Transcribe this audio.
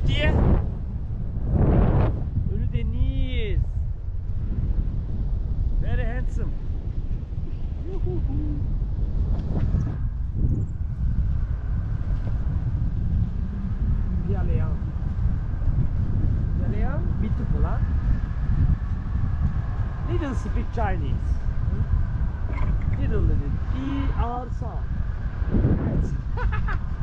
Pretty? Look at the knees. Very handsome. Liang. Liang, beautiful, huh? Little speak Chinese. Little. DR sound.